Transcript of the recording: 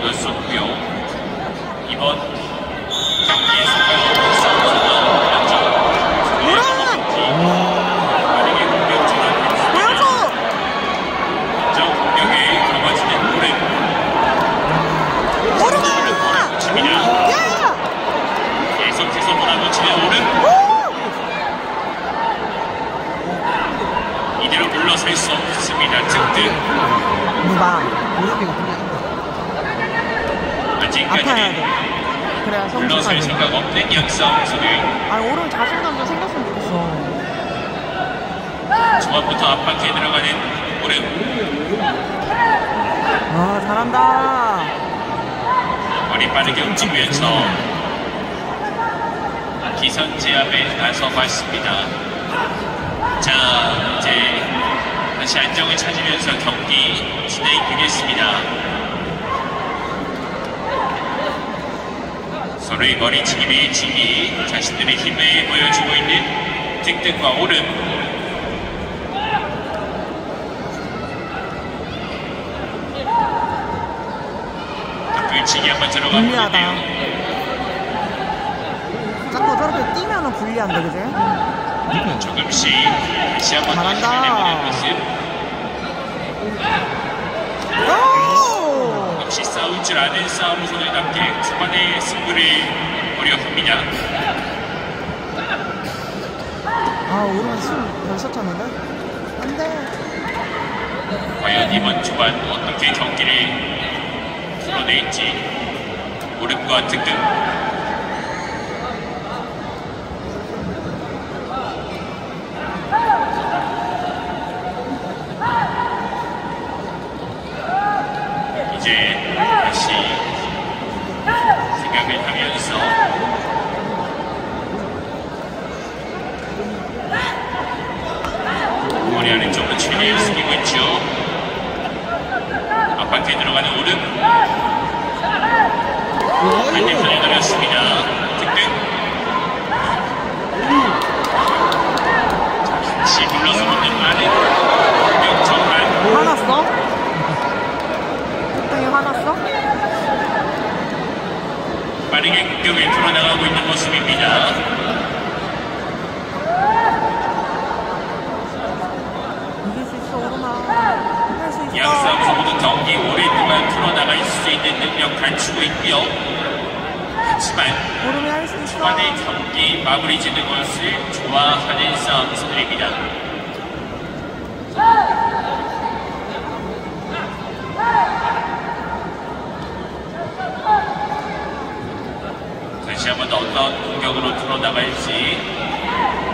보였었고요. 이번 경기에서 싸움에서 빠르게 공격 전환했습니다. 먼저 공격에 넘어지는 오른. 계속해서 몰아붙이는 오른. 이대로 물러설 수 없습니다. 득득. 아직까지 물러설 생각 없는 양싸움 소리. 오른 자신감도 생겼으면 좋겠어. 중앙부터 압박해 들어가는 오른. 잘한다. 머리 빠르게 움직이면서 기선 제압에 나서봤습니다. 자, 이제 다시 안정을 찾으면서 경기 진행되겠습니다. 서로의 머리치기 밀치기, 자신들의 힘을 보여주고 있는 득득과 오른. 밀치기 한번 들어가 불리하다. 보는데요. 자꾸 저렇게 뛰면은 불리한데, 그지? 조금씩 다시 한번 잘한다. 모습. 역시 싸울 줄 아는 싸움으로답게 초반에 승부를 보려 합니다. 오른 숨 벌써 찼는데? 안 돼. 과연 이번 초반 어떻게 경기를 풀어낼지. 오른과 득득. 이제 다시 생각을 하면서 머리 아래쪽으로 최대한 숙이고 있죠. 앞바퀴에 들어가는 오른. 반대편에 노렸습니다. 득득. 다시 물러서 붙는 많은 공격 전환. 화났어? 득등이 화났어? 빠르게 공격을 풀어나가고 있는 모습입니다. 이길 수 있어, 오른아. 할 수 있어. 양싸움에서 모두 경기 오랫동안 풀어나갈 수 있는 능력 갖추고 있고요. 하지만 오른이 할 수 있어. 초반에 경기 마무리 짓는 것을 좋아하는 싸움수들입니다. 다시 한번 어떤 공격으로 풀어나갈지.